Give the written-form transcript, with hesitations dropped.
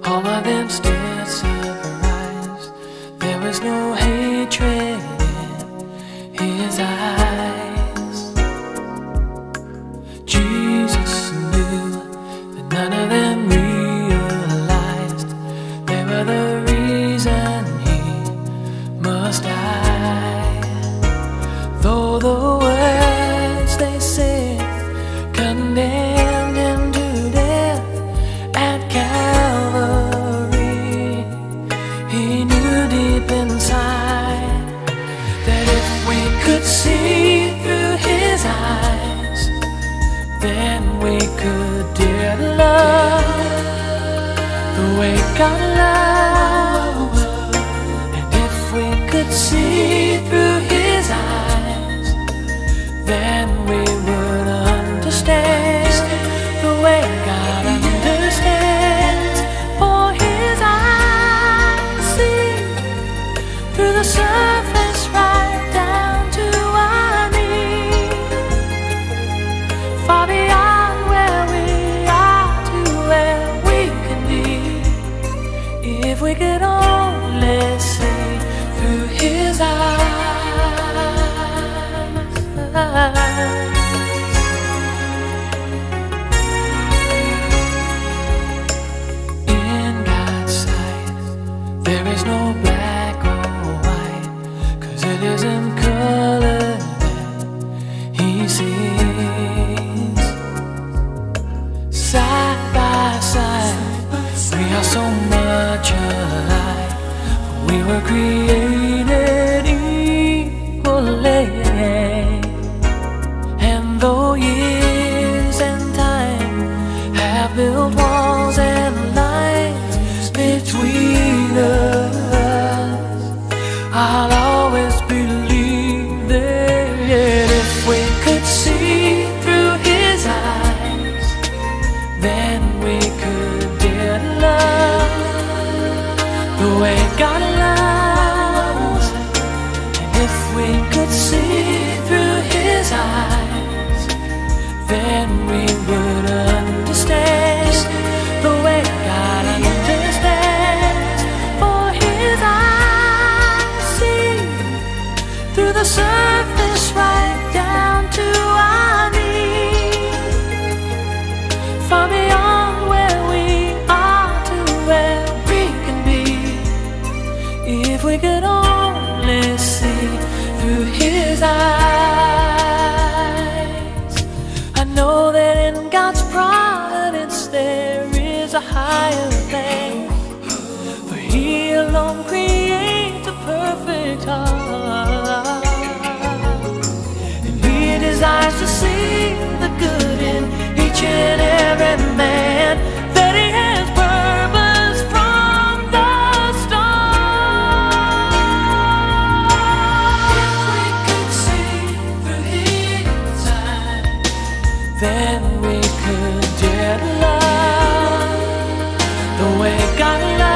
All of them stood surprised. There was no hatred in his eyes. Jesus knew that none of them realized they were the reason he must die. Though the words they said condemned him to death at Calvary, he knew deep inside that if we could see through his eyes, then we could dare to love the way God loves. And if we could see through his eyes, then we would understand the way God understands. For his eyes see through the surface right down to our knees, far beyond where we are to where we can be, if we could only see through his eyes. In God's sight, there is no black or white, 'cause it is in color that he sees. Side by side, we are so much alike. We were created equally. And though years and time have built walls and lines between us, I'll always believe that if we could see through his eyes, then we could dare to love the way God loves. And if we could see through his eyes, then we would understand the way God understands. For his eyes see through the surface right down to our knees, far beyond where we are to where we can be, if we could only see through his eyes. I know that in God's providence there is a higher plan, for he alone creates a perfect heart, and he desires to see the good in each and every man, that he has purpose from the start. If we could see through his eyes, then we could dare to love the way God loves.